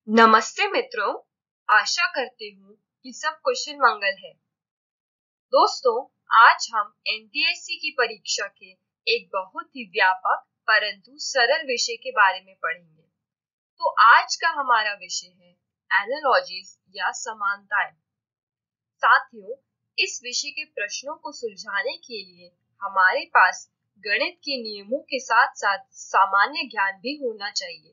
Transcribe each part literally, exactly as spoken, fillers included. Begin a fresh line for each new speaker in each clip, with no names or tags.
नमस्ते मित्रों, आशा करती हूँ कि सब कुशल मंगल है। दोस्तों, आज हम एन टी एस सी की परीक्षा के एक बहुत ही व्यापक परंतु सरल विषय के बारे में पढ़ेंगे। तो आज का हमारा विषय है एनालॉजीज या समानताएं। साथियों, इस विषय के प्रश्नों को सुलझाने के लिए हमारे पास गणित के नियमों के साथ साथ सामान्य ज्ञान भी होना चाहिए।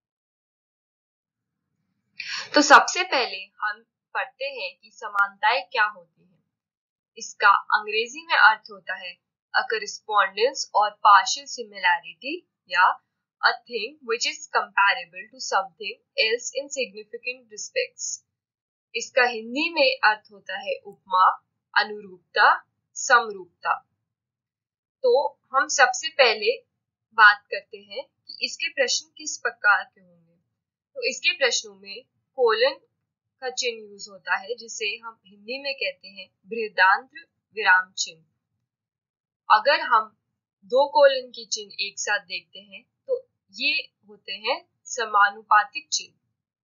तो सबसे पहले हम पढ़ते हैं कि समानताएं क्या होती हैं। इसका अंग्रेजी में अर्थ होता है अ कॉरेस्पॉन्डेंस और पार्शियल सिमिलैरिटी या a thing which is comparable to something else in significant respects। इसका हिंदी में अर्थ होता है उपमा, अनुरूपता, समरूपता। तो हम सबसे पहले बात करते हैं कि इसके प्रश्न किस प्रकार के होंगे। तो इसके प्रश्नों में कोलन का चिन्ह यूज होता है, जिसे हम हिंदी में कहते हैं बृहदान्त्र विराम चिन्ह। अगर हम दो कोलन के चिन्ह एक साथ देखते हैं तो ये होते हैं समानुपातिक चिन्ह।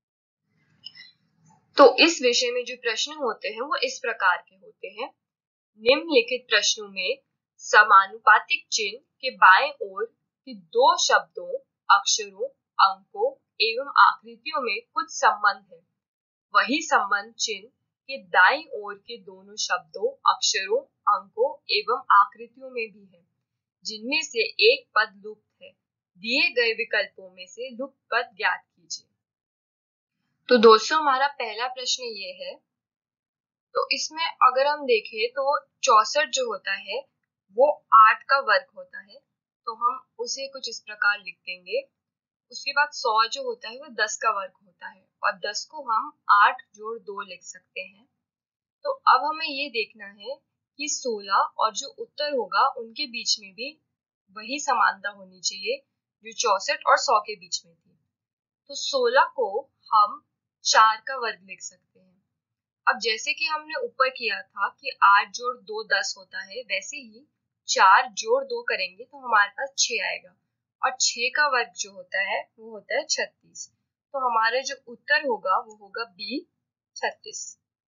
तो इस विषय में जो प्रश्न होते हैं वो इस प्रकार के होते हैं। निम्नलिखित प्रश्नों में समानुपातिक चिन्ह के बाएं ओर के दो शब्दों, अक्षरों, अंकों एवं आकृतियों में कुछ संबंध है। वही संबंध चिन्ह के दाईं ओर के दोनों शब्दों, अक्षरों, अंकों एवं आकृतियों में भी है, जिनमें से एक पद लुप्त है। दिए गए विकल्पों में से लुप्त पद ज्ञात कीजिए। तो दोस्तों, हमारा पहला प्रश्न ये है। तो इसमें अगर हम देखें तो चौसठ जो होता है वो आठ का वर्ग होता है, तो हम उसे कुछ इस प्रकार लिख देंगे। उसके बाद सौ जो होता है वो दस का वर्ग होता है और दस को हम आठ जोड़ दो लिख सकते हैं। तो अब हमें ये देखना है कि सोलह और जो उत्तर होगा उनके बीच में भी वही समानता होनी चाहिए जो चौसठ और सौ के बीच में थी। तो सोलह को हम चार का वर्ग लिख सकते हैं। अब जैसे कि हमने ऊपर किया था कि आठ जोड़ दो दस होता है, वैसे ही चार जोड़ दो करेंगे तो हमारे पास छह आएगा और छह का वर्ग जो होता है वो होता है छत्तीस। तो हमारा जो उत्तर होगा वो होगा बी, छत्तीस।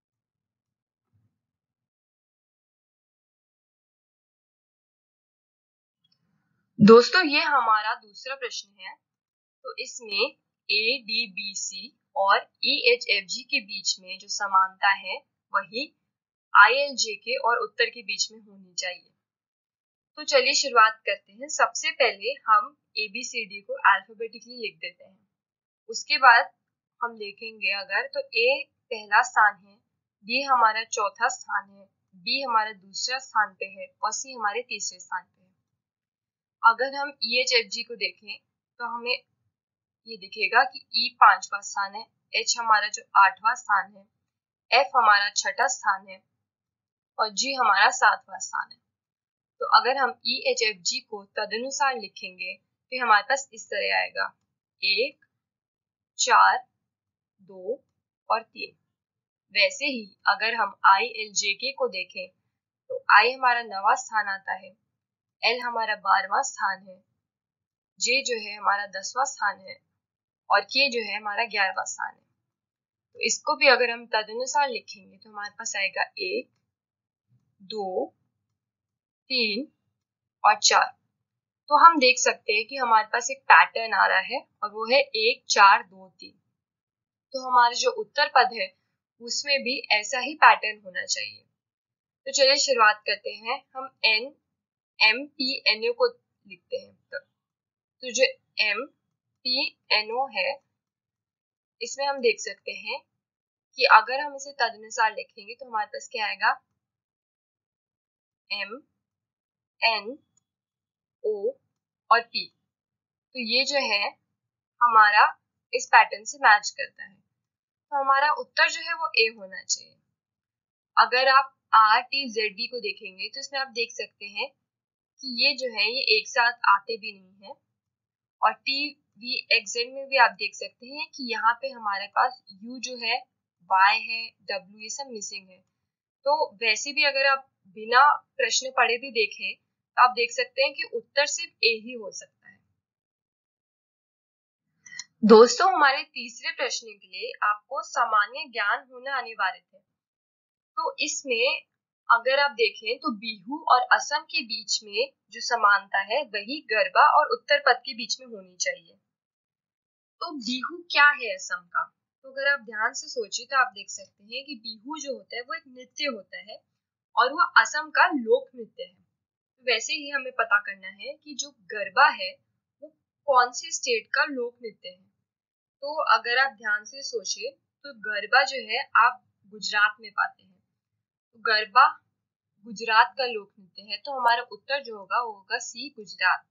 दोस्तों, ये हमारा दूसरा प्रश्न है। तो इसमें ए डी बी सी और ई एच एफ जी के बीच में जो समानता है वही आई एल जे के और उत्तर के बीच में होनी चाहिए। तो चलिए शुरुआत करते हैं। सबसे पहले हम ए बी सी डी को अल्फाबेटिकली लिख देते हैं। उसके बाद हम देखेंगे अगर तो ए पहला स्थान है, बी हमारा चौथा स्थान है, बी हमारा दूसरा स्थान पे है और सी हमारे तीसरे स्थान पे है। अगर हम ई एच एफ जी को देखें तो हमें ये दिखेगा कि ई पांचवा स्थान है, एच हमारा जो आठवां स्थान है, एफ हमारा छठा स्थान है और जी हमारा सातवां स्थान है। तो अगर हम ई एच एफ जी को तदनुसार लिखेंगे तो हमारे पास इस तरह आएगा एक, चार, दो और तीन। वैसे ही अगर हम आई एल जे के को देखें तो आई हमारा नवा स्थान आता है, एल हमारा बारहवां स्थान है, जे जो है हमारा दसवां स्थान है और के जो है हमारा ग्यारहवां स्थान है। तो इसको भी अगर हम तदनुसार लिखेंगे तो हमारे पास आएगा एक, दो, तीन और चार। तो हम देख सकते हैं कि हमारे पास एक पैटर्न आ रहा है और वो है एक, चार, दो, तीन। तो हमारा जो उत्तर पद है उसमें भी ऐसा ही पैटर्न होना चाहिए। तो चलिए शुरुआत करते हैं। हम N, M, P, N, O को लिखते हैं। तो, तो जो एम, पी, एन, ओ है इसमें हम देख सकते हैं कि अगर हम इसे तदनुसार लिखेंगे तो हमारे पास क्या आएगा, एम, एन, ओ और पी। तो ये जो है हमारा इस पैटर्न से मैच करता है। तो हमारा उत्तर जो है वो ए होना चाहिए। अगर आप आर टी जेड डी को देखेंगे तो इसमें आप देख सकते हैं कि ये जो है ये एक साथ आते भी नहीं है और टी वी एक्स जेड में भी आप देख सकते हैं कि यहाँ पे हमारे पास यू जो है, वाई है, डब्ल्यू, ये सब मिसिंग है। तो वैसे भी अगर आप बिना प्रश्न पढ़े भी देखें तो आप देख सकते हैं कि उत्तर सिर्फ ए ही हो सकता है। दोस्तों, हमारे तीसरे प्रश्न के लिए आपको सामान्य ज्ञान होना अनिवार्य है। तो इसमें अगर आप देखें तो बिहू और असम के बीच में जो समानता है वही गरबा और उत्तर पद के बीच में होनी चाहिए। तो बिहू क्या है असम का? तो अगर आप ध्यान से सोचिए तो आप देख सकते हैं कि बिहू जो होता है वो एक नृत्य होता है और वो असम का लोक नृत्य है। वैसे ही हमें पता करना है कि जो गरबा है वो कौन सी स्टेट का लोक नृत्य है। तो अगर आप ध्यान से सोचिए तो गरबा जो है आप गुजरात में पाते हैं। तो गरबा गुजरात का लोक नृत्य है, तो हमारा उत्तर जो होगा वो होगा सी, गुजरात।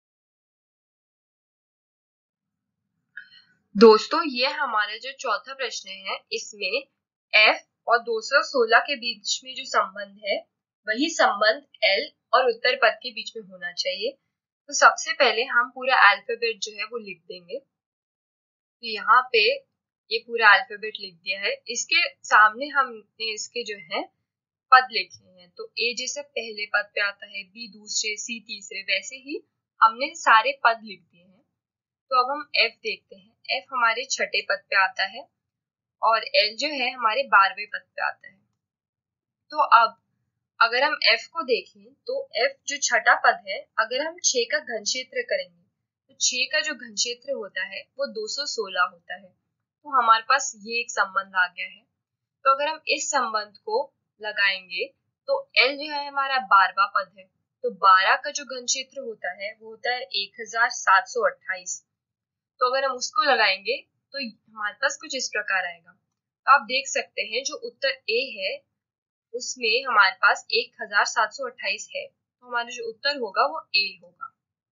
दोस्तों, ये हमारा जो चौथा प्रश्न है इसमें एफ और दो सौ सोलह के बीच में जो संबंध है वही संबंध एल और उत्तर पद के बीच में होना चाहिए। तो सबसे पहले हम पूरा अल्फाबेट जो है वो लिख देंगे। तो यहाँ पे ये पूरा अल्फाबेट लिख दिया है। इसके सामने हमने इसके जो है पद लिखे हैं। तो ए जैसे पहले पद पे आता है, बी दूसरे, सी तीसरे, वैसे ही हमने सारे पद लिख दिए हैं। तो अब हम एफ देखते हैं। एफ हमारे छठे पद पे आता है और एल जो है हमारे बारहवें पद पे आता है। तो अब अगर हम एफ को देखें तो एफ जो छठा पद है, अगर हम छह का घन क्षेत्र करेंगे तो छह का जो घन क्षेत्र होता है वो दो सौ सोलह होता है। तो हमारे पास ये एक संबंध आ गया है। तो अगर हम इस संबंध को लगाएंगे तो एल जो है हमारा बारहवां पद है। तो बारह का जो घन क्षेत्र होता है वो होता है एक हजार सात सौ अट्ठाईस। तो अगर हम उसको लगाएंगे तो हमारे पास कुछ इस प्रकार आएगा। तो आप देख सकते हैं जो उत्तर ए है उसमें हमारे पास एक हजार सात सौ अट्ठाईस है। तो हमारा जो उत्तर होगा वो ए होगा।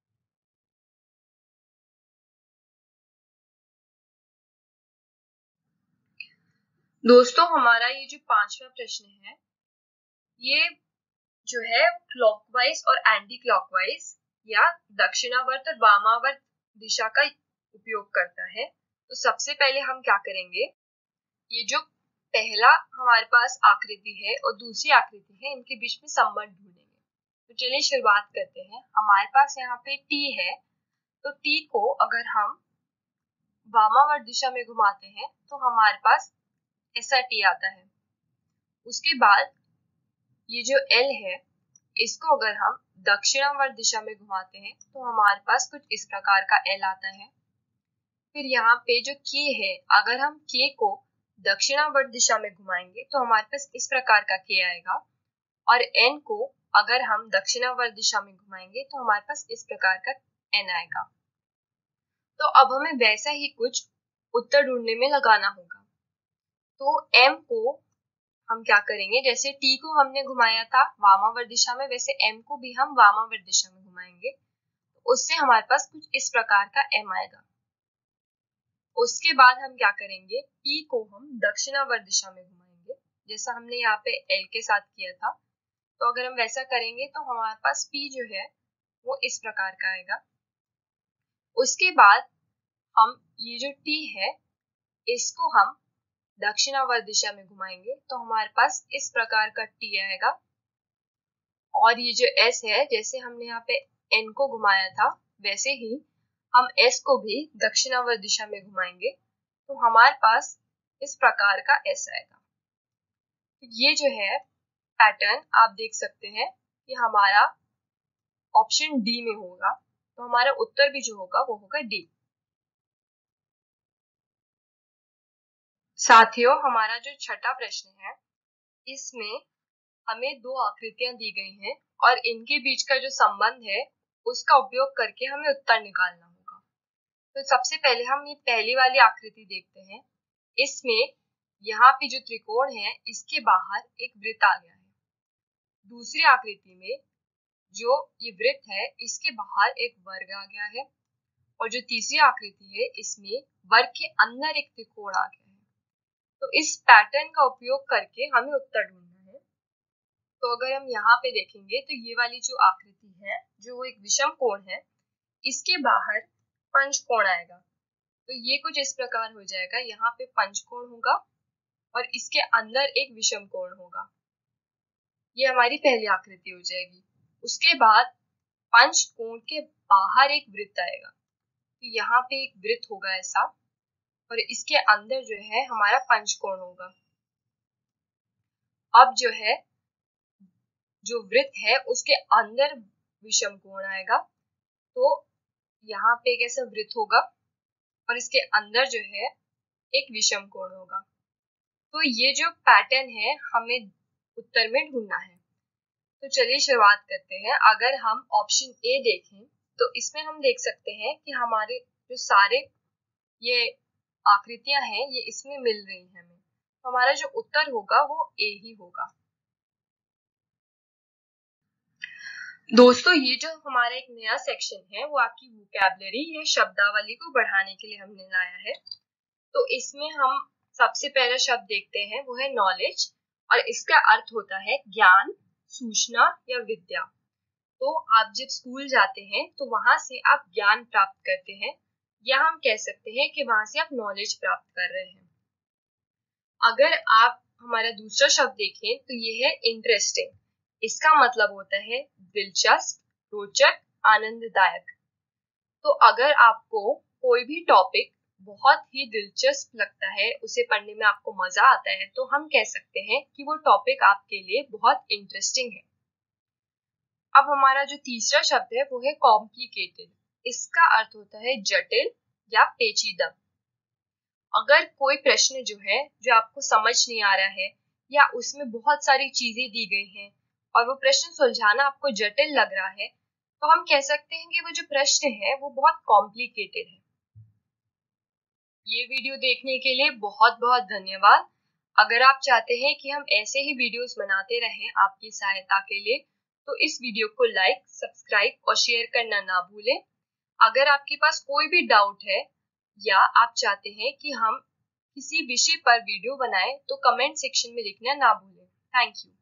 दोस्तों, हमारा ये जो पांचवा प्रश्न है ये जो है क्लॉकवाइज और एंटी क्लॉकवाइज या दक्षिणावर्त और वामावर्त दिशा का उपयोग करता है। तो सबसे पहले हम क्या करेंगे, ये जो पहला हमारे पास आकृति है और दूसरी आकृति है इनके बीच में संबंध ढूंढेंगे। तो चलिए शुरुआत करते हैं। हमारे पास यहाँ पे टी है। तो टी को अगर हम वामावर्त दिशा में घुमाते हैं तो हमारे पास ऐसा टी आता है। उसके बाद ये जो एल है इसको अगर हम दक्षिणावर्त दिशा में घुमाते हैं तो हमारे पास कुछ इस प्रकार का एल आता है। फिर यहाँ पे जो के है, अगर हम के को दक्षिणावर्त दिशा में घुमाएंगे तो हमारे पास इस प्रकार का के आएगा। और एन को अगर हम दक्षिणावर्त दिशा में घुमाएंगे तो हमारे पास इस प्रकार का एन आएगा। तो अब हमें वैसा ही कुछ उत्तर ढूंढने में लगाना होगा। तो एम को हम क्या करेंगे, जैसे टी को हमने घुमाया था वामावर्त दिशा में, वैसे एम को भी हम वामावर्त दिशा में घुमाएंगे। उससे हमारे पास कुछ इस प्रकार का एम आएगा। उसके बाद हम क्या करेंगे, पी को हम दक्षिणावर्त दिशा में घुमाएंगे जैसा हमने यहाँ पे एल के साथ किया था। तो अगर हम वैसा करेंगे तो हमारे पास पी जो है वो इस प्रकार का आएगा। उसके बाद हम ये जो टी है इसको हम दक्षिणावर्त दिशा में घुमाएंगे तो हमारे पास इस प्रकार का टी आएगा। और ये जो एस है, जैसे हमने यहाँ पे एन को घुमाया था वैसे ही हम एस को भी दक्षिणावर्त दिशा में घुमाएंगे तो हमारे पास इस प्रकार का एस आएगा। तो ये जो है पैटर्न आप देख सकते हैं कि हमारा ऑप्शन डी में होगा। तो हमारा उत्तर भी जो होगा वो होगा डी। साथियों, हमारा जो छठा प्रश्न है इसमें हमें दो आकृतियां दी गई हैं और इनके बीच का जो संबंध है उसका उपयोग करके हमें उत्तर निकालना होगा। तो सबसे पहले हम ये पहली वाली आकृति देखते हैं। इसमें यहाँ पे जो त्रिकोण है इसके बाहर एक वृत्त आ गया है। दूसरी आकृति में जो ये वृत्त है इसके बाहर एक वर्ग आ गया है और जो तीसरी आकृति है इसमें वर्ग के अंदर एक त्रिकोण आ गया है। तो इस पैटर्न का उपयोग करके हमें उत्तर ढूंढना है। तो अगर हम यहाँ पे देखेंगे तो ये वाली जो आकृति है जो वो एक विषम कोण है, इसके बाहर पंचकोण आएगा। तो ये कुछ इस प्रकार हो जाएगा, यहाँ पे पंचकोण होगा और इसके अंदर एक विषम कोण होगा। ये हमारी पहली आकृति हो जाएगी। उसके बाद पंचकोण के बाहर एक वृत्त आएगा। तो यहाँ पे एक वृत्त होगा ऐसा, और इसके अंदर जो है हमारा पंचकोण होगा। अब जो है जो वृत्त है उसके अंदर विषम कोण आएगा, तो यहाँ पे एक ऐसा वृत्त होगा और इसके अंदर जो है एक विषम कोण होगा। तो ये जो पैटर्न है हमें उत्तर में ढूंढना है। तो चलिए शुरुआत करते हैं। अगर हम ऑप्शन ए देखें तो इसमें हम देख सकते हैं कि हमारे जो सारे ये आकृतियां हैं ये इसमें मिल रही हैं हमें, तो हमारा जो उत्तर होगा वो ए ही होगा। दोस्तों ये जो हमारा एक नया सेक्शन है वो आपकी वोकैबुलरी या शब्दावली को बढ़ाने के लिए हमने लाया है। तो इसमें हम सबसे पहला शब्द देखते हैं, वो है नॉलेज, और इसका अर्थ होता है ज्ञान, सूचना या विद्या। तो आप जब स्कूल जाते हैं तो वहां से आप ज्ञान प्राप्त करते हैं, या हम कह सकते हैं कि वहां से आप नॉलेज प्राप्त कर रहे हैं। अगर आप हमारा दूसरा शब्द देखें तो ये है इंटरेस्टिंग। इसका मतलब होता है दिलचस्प, रोचक, आनंददायक। तो अगर आपको कोई भी टॉपिक बहुत ही दिलचस्प लगता है, उसे पढ़ने में आपको मजा आता है, तो हम कह सकते हैं कि वो टॉपिक आपके लिए बहुत इंटरेस्टिंग है। अब हमारा जो तीसरा शब्द है वो है कॉम्प्लिकेटेड। इसका अर्थ होता है जटिल या पेचीदा। अगर कोई प्रश्न जो है जो आपको समझ नहीं आ रहा है या उसमें बहुत सारी चीजें दी गई हैं और वो प्रश्न सुलझाना आपको जटिल लग रहा है, तो हम कह सकते हैं कि वो जो प्रश्न है वो बहुत कॉम्प्लिकेटेड है। ये वीडियो देखने के लिए बहुत बहुत धन्यवाद। अगर आप चाहते हैं कि हम ऐसे ही वीडियोस बनाते रहें आपकी सहायता के लिए, तो इस वीडियो को लाइक, सब्सक्राइब और शेयर करना ना भूलें। अगर आपके पास कोई भी डाउट है या आप चाहते हैं कि हम किसी विषय पर वीडियो बनाएं, तो कमेंट सेक्शन में लिखना ना भूलें। Thank you.